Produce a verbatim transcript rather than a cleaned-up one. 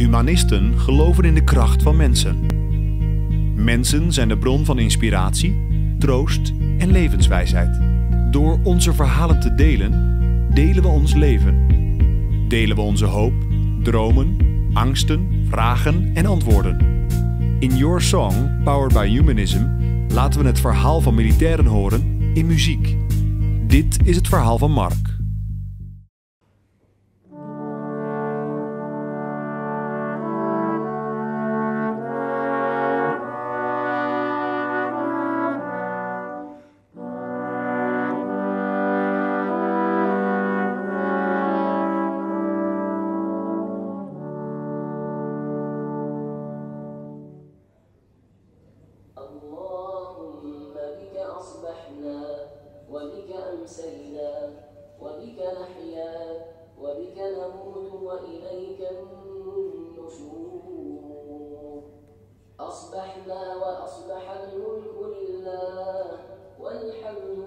Humanisten geloven in de kracht van mensen. Mensen zijn de bron van inspiratie, troost en levenswijsheid. Door onze verhalen te delen, delen we ons leven. Delen we onze hoop, dromen, angsten, vragen en antwoorden. In Your Song, Powered by Humanism, laten we het verhaal van militairen horen in muziek. Dit is het verhaal van Mark. اللهم بك أصبحنا وبك أمسينا وبك نحيا وبك نموت وإليك النشور أصبحنا وأصبح الملك لله والحمد